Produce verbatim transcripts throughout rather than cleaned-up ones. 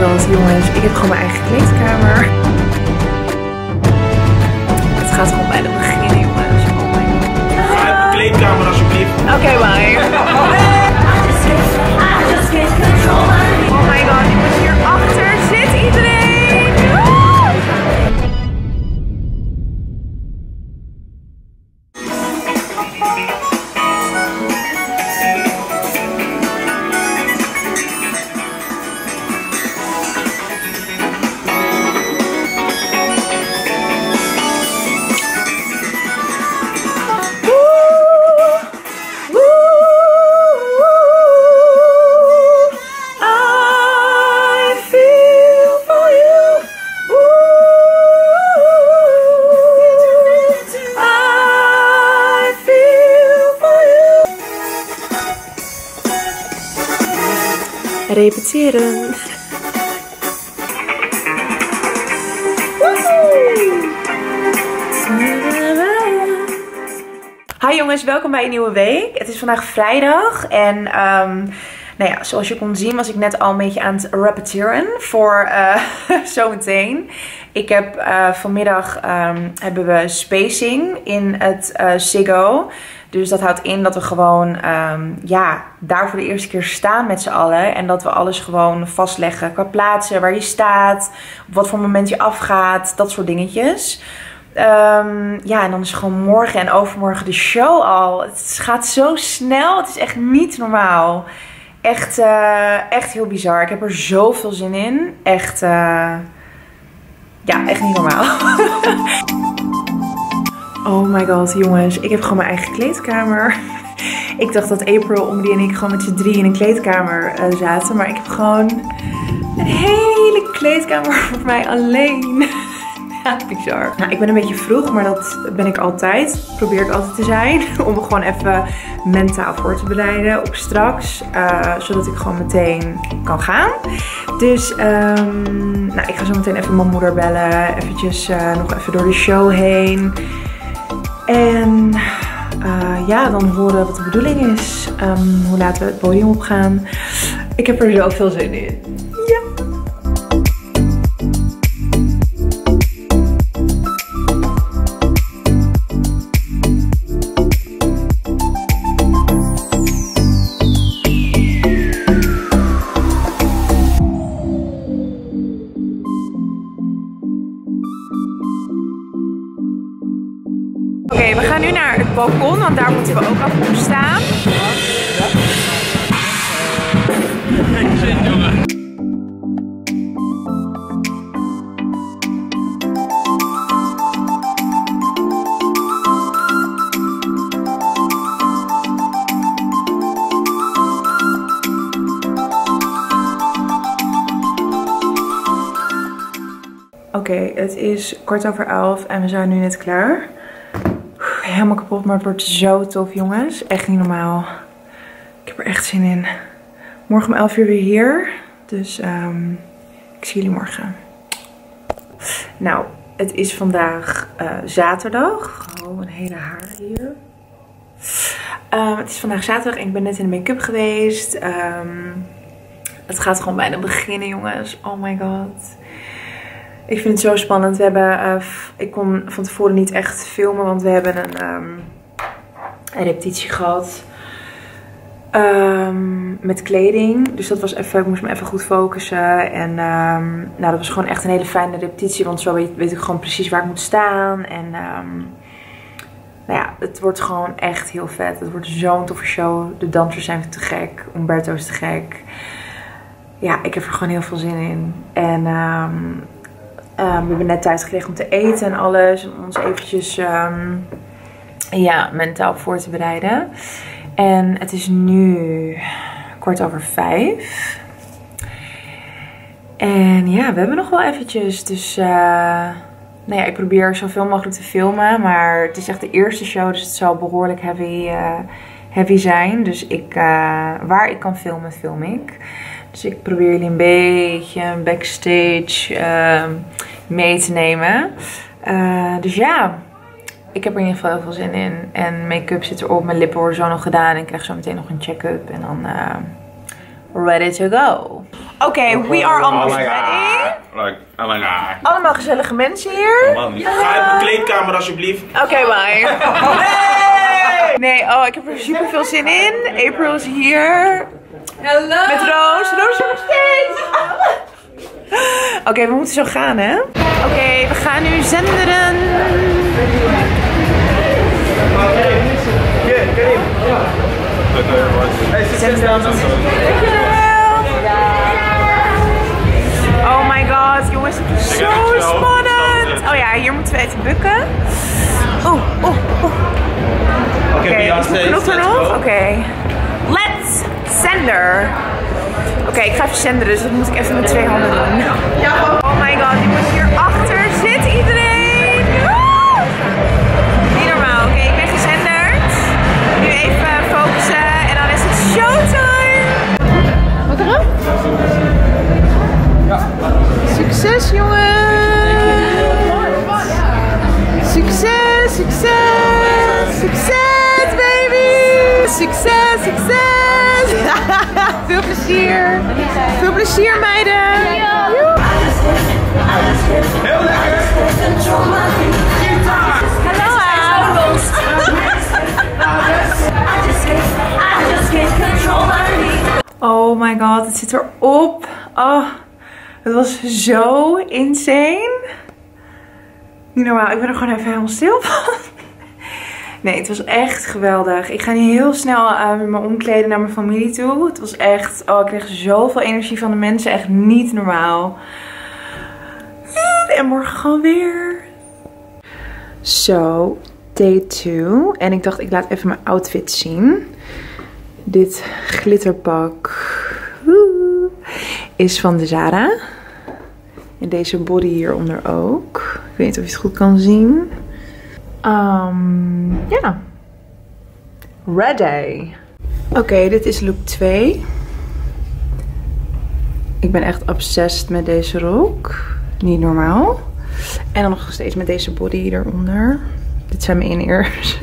god, jongens. Ik heb gewoon mijn eigen kleedkamer. Het gaat gewoon bijna beginnen, jongens. Oh my god. Ga uit mijn kleedkamer alsjeblieft. Oké, okay, bye. Oh my god, ik moet hierachter. Zit iedereen? Repeteren. Hi jongens, welkom bij een nieuwe week. Het is vandaag vrijdag en um, nou ja, zoals je kon zien was ik net al een beetje aan het repeteren voor uh, zometeen. Ik heb uh, vanmiddag um, hebben we spacing in het uh, Ziggo. Dus dat houdt in dat we gewoon um, ja, daar voor de eerste keer staan met z'n allen. En dat we alles gewoon vastleggen qua plaatsen, waar je staat, op wat voor moment je afgaat, dat soort dingetjes. Um, ja, en dan is gewoon morgen en overmorgen de show al. Het gaat zo snel, het is echt niet normaal. Echt, uh, echt heel bizar. Ik heb er zoveel zin in. Echt, uh, ja, echt niet normaal. Oh my god, jongens. Ik heb gewoon mijn eigen kleedkamer. Ik dacht dat April, Omri en ik gewoon met z'n drie in een kleedkamer uh, zaten. Maar ik heb gewoon een hele kleedkamer voor mij alleen. Ja, bizar. Nou, ik ben een beetje vroeg, maar dat ben ik altijd. Probeer ik altijd te zijn. Om me gewoon even mentaal voor te bereiden op straks. Uh, zodat ik gewoon meteen kan gaan. Dus um, nou, ik ga zo meteen even mijn moeder bellen. Eventjes uh, nog even door de show heen. En uh, ja, dan horen wat de bedoeling is. Um, hoe laten we het podium opgaan. Ik heb er zoveel zin in. Ja. Oké, okay, we gaan nu naar het balkon, want daar moeten we ook af op staan. Oké, okay, het is kwart over elf en we zijn nu net klaar. Helemaal kapot, maar het wordt zo tof, jongens. Echt niet normaal. Ik heb er echt zin in. Morgen om elf uur weer hier. Dus um, ik zie jullie morgen. Nou, het is vandaag uh, zaterdag. Oh, een hele haar hier. Um, het is vandaag zaterdag en ik ben net in de make-up geweest. Um, het gaat gewoon bijna beginnen, jongens. Oh my god. Ik vind het zo spannend. We hebben, uh, ik kon van tevoren niet echt filmen, want we hebben een, um, een repetitie gehad um, met kleding. Dus dat was even, ik moest me even goed focussen. En um, nou, dat was gewoon echt een hele fijne repetitie, want zo weet, weet ik gewoon precies waar ik moet staan. En um, nou ja, het wordt gewoon echt heel vet. Het wordt zo'n toffe show. De dansers zijn te gek. Umberto is te gek. Ja, ik heb er gewoon heel veel zin in. En um, Um, we hebben net tijd gekregen om te eten en alles. Om ons eventjes um, ja, mentaal voor te bereiden. En het is nu kwart over vijf. En ja, we hebben nog wel eventjes. Dus uh, nou ja, ik probeer zoveel mogelijk te filmen. Maar het is echt de eerste show, dus het zal behoorlijk heavy, uh, heavy zijn. Dus ik, uh, waar ik kan filmen, film ik. Dus ik probeer jullie een beetje backstage uh, mee te nemen. Uh, dus ja, ik heb er in ieder geval heel veel zin in. En make-up zit erop, mijn lippen worden zo nog gedaan. En ik krijg zo meteen nog een check-up. En dan uh, ready to go. Oké, okay, we are almost ready. Like, oh my god. Allemaal gezellige mensen hier. Oh man, ga uit mijn kleedkamer alsjeblieft. Oké, okay, bye. Hey! Nee, oh, ik heb er super veel zin in. April is hier. Hallo. Met Roos. Roos is nog steeds. Oké, okay, we moeten zo gaan, hè? Oké, okay, we gaan nu zenderen. Oh my god, jongens, het is zo spannend. Oh ja, hier moeten we even bukken. Oeh, oeh, oeh. Oké, okay, is de knop er nog? Oké. Okay. Let's sender. Oké, okay, ik ga even zenderen, dus dat moet ik even met twee handen doen. Oh my god, jongens, hierachter zit iedereen. Woe! Niet normaal. Oké, okay, ik ben gezenderd. Nu even focussen en dan is het showtime. Wat erop? Ja. Succes, jongens. Succes, succes. Succes, baby. Succes, succes. Veel plezier. Veel plezier, meiden. Heel lekker. Hallo. Oh my god, het zit erop. Oh, het was zo insane. Niet normaal, ik ben er gewoon even helemaal stil van. Nee, het was echt geweldig. Ik ga nu heel snel uh, me omkleden naar mijn familie toe. Het was echt, oh, ik kreeg zoveel energie van de mensen. Echt niet normaal. En morgen gewoon weer. Zo, day two. En ik dacht, ik laat even mijn outfit zien. Dit glitterpak is van de Zara. En deze body hieronder ook. Ik weet niet of je het goed kan zien. Um, ja. Yeah. Ready. Oké, okay, dit is look twee. Ik ben echt obsessed met deze rok. Niet normaal. En dan nog steeds met deze body hieronder. Dit zijn mijn in-ears.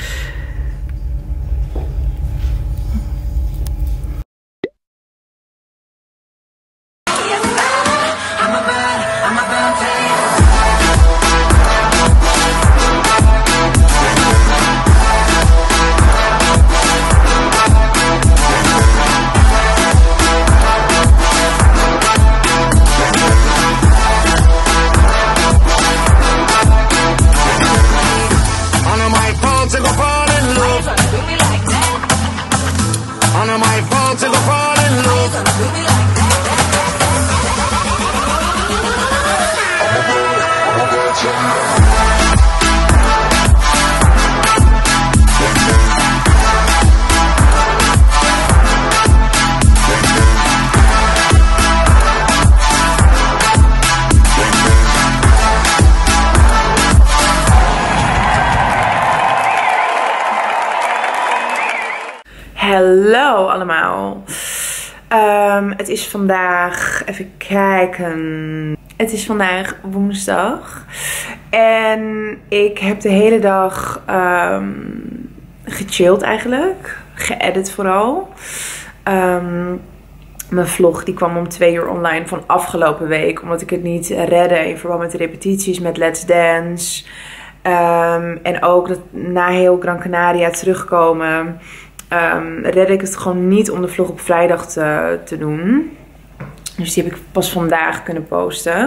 Hallo allemaal. Um, het is vandaag, even kijken. Het is vandaag woensdag. En ik heb de hele dag um, gechilled eigenlijk. Geëdit vooral. Um, mijn vlog die kwam om twee uur online van afgelopen week. Omdat ik het niet redde in verband met de repetities met Let's Dance. Um, en ook dat na heel Gran Canaria terugkomen... Um, redde ik het gewoon niet om de vlog op vrijdag te, te doen. Dus die heb ik pas vandaag kunnen posten.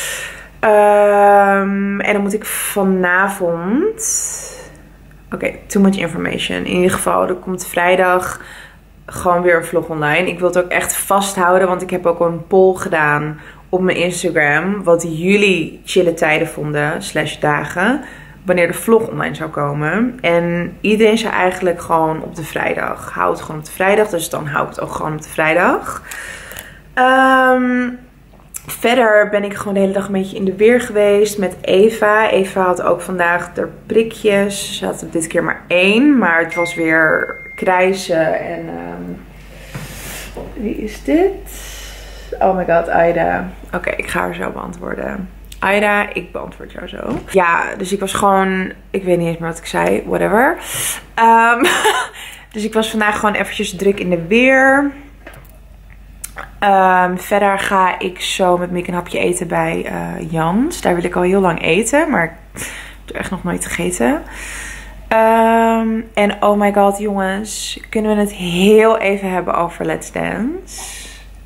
Um, en dan moet ik vanavond... Oké, okay, too much information. In ieder geval, er komt vrijdag gewoon weer een vlog online. Ik wil het ook echt vasthouden, want ik heb ook een poll gedaan op mijn Instagram. Wat jullie chille tijden vonden, slash dagen... wanneer de vlog online zou komen. En iedereen zei eigenlijk gewoon op de vrijdag. Hou het gewoon op de vrijdag. Dus dan hou ik het ook gewoon op de vrijdag. Um, verder ben ik gewoon de hele dag een beetje in de weer geweest met Eva. Eva had ook vandaag de prikjes. Ze had er dit keer maar één. Maar het was weer krijsen. En um, wie is dit? Oh my god, Aida. Oké, okay, ik ga haar zo beantwoorden. Aida, ik beantwoord jou zo. Ja, dus ik was gewoon... Ik weet niet eens meer wat ik zei. Whatever. Um, dus ik was vandaag gewoon eventjes druk in de weer. Um, verder ga ik zo met Mick een hapje eten bij uh, Jans. Daar wil ik al heel lang eten, maar ik heb er echt nog nooit gegeten. Um, en oh my god jongens, kunnen we het heel even hebben over Let's Dance?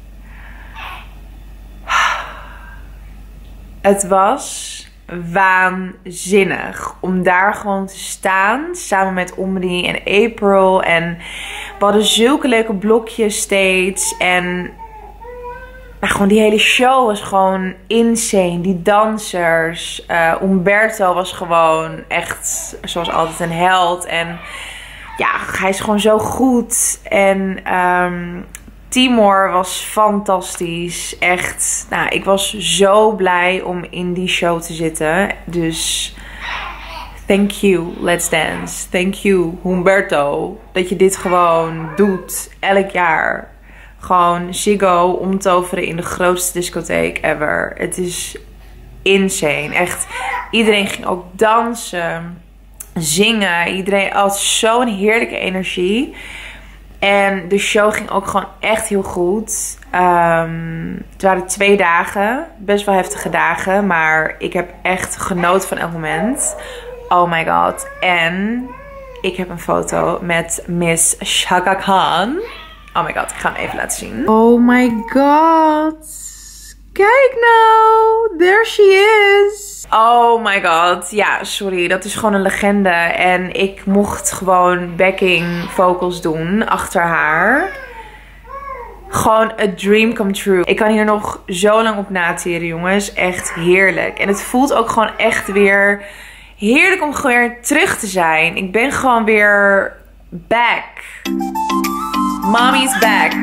Het was waanzinnig om daar gewoon te staan samen met Omri en April. En we hadden zulke leuke blokjes steeds. En nou, gewoon die hele show was gewoon insane. Die dansers. Uh, Umberto was gewoon echt zoals altijd een held. En ja, hij is gewoon zo goed. En um, Timor was fantastisch. Echt. Nou, ik was zo blij om in die show te zitten. Dus thank you, Let's Dance. Thank you, Humberto. Dat je dit gewoon doet. Elk jaar. Gewoon Ziggo omtoveren in de grootste discotheek ever. Het is insane. Echt. Iedereen ging ook dansen. Zingen. Iedereen had zo'n heerlijke energie. En de show ging ook gewoon echt heel goed. Um, het waren twee dagen. Best wel heftige dagen. Maar ik heb echt genoten van elk moment. Oh my god. En ik heb een foto met Miss Chaka Khan. Oh my god, ik ga hem even laten zien. Oh my god. Kijk nou. There she is. Oh my god. Ja, sorry. Dat is gewoon een legende. En ik mocht gewoon backing vocals doen achter haar. Gewoon a dream come true. Ik kan hier nog zo lang op nateren, jongens. Echt heerlijk. En het voelt ook gewoon echt weer heerlijk om gewoon weer terug te zijn. Ik ben gewoon weer back. Mommy's back.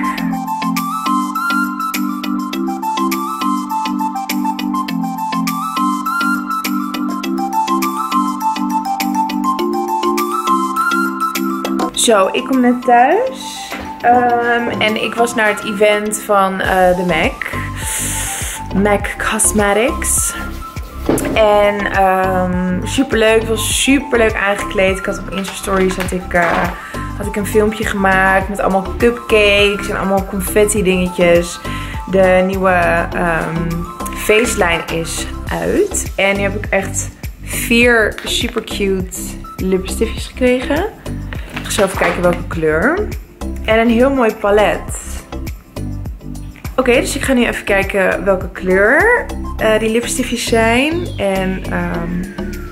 Zo, ik kom net thuis. Um, en ik was naar het event van uh, de MAC. MAC Cosmetics. En um, super leuk. Ik was super leuk aangekleed. Ik had op Insta Stories had ik, uh, had ik een filmpje gemaakt met allemaal cupcakes en allemaal confetti dingetjes. De nieuwe um, faceline is uit. En nu heb ik echt vier super cute lipstiftjes gekregen. Ik ga zo even kijken welke kleur. En een heel mooi palet. Oké, okay, dus ik ga nu even kijken welke kleur uh, die lipstiftjes zijn. En um,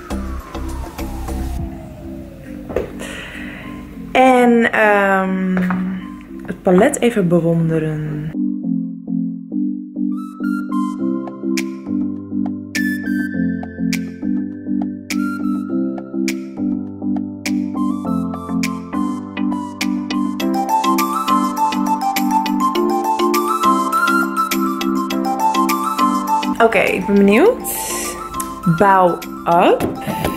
en um, het palet even bewonderen. Oké, okay, ik ben benieuwd. Bow Up.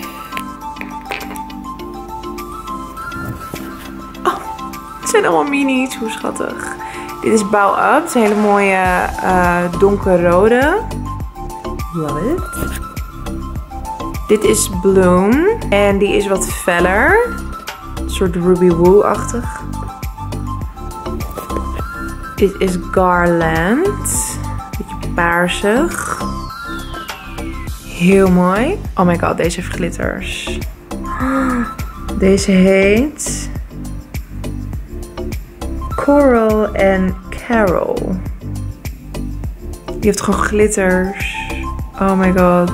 Oh, het zijn allemaal minis. Hoe schattig. Dit is Bow Up. Het is een hele mooie uh, donkerrode. Love it. Dit is Bloom. En die is wat feller. Een soort Ruby Woo-achtig. Dit is Garland. Paarsig. Heel mooi. Oh my god, deze heeft glitters. Deze heet Coral and Carol. Die heeft gewoon glitters. Oh my god.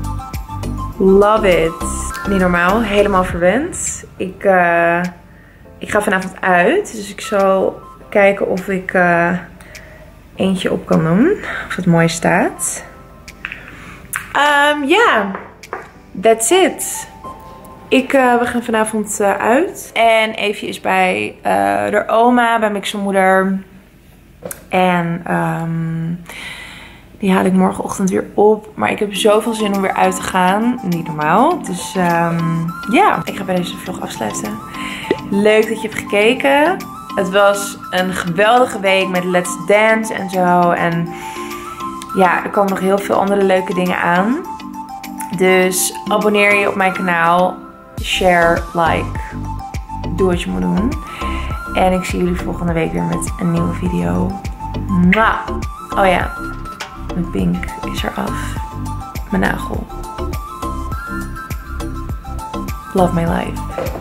Love it. Niet normaal. Helemaal verwend. Ik, uh, ik ga vanavond uit. Dus ik zal kijken of ik Uh, eentje op kan doen. Of het mooi staat. Ja, um, yeah. That's it. Ik, uh, we gaan vanavond uh, uit. En Evie is bij uh, haar oma, bij Mick's moeder. En um, die haal ik morgenochtend weer op. Maar ik heb zoveel zin om weer uit te gaan. Niet normaal. Dus ja, um, yeah. Ik ga bij deze vlog afsluiten. Leuk dat je hebt gekeken. Het was een geweldige week met Let's Dance en zo. En ja, er komen nog heel veel andere leuke dingen aan. Dus abonneer je op mijn kanaal. Share, like. Doe wat je moet doen. En ik zie jullie volgende week weer met een nieuwe video. Mwah. Oh ja, mijn pink is eraf. Mijn nagel. Love my life.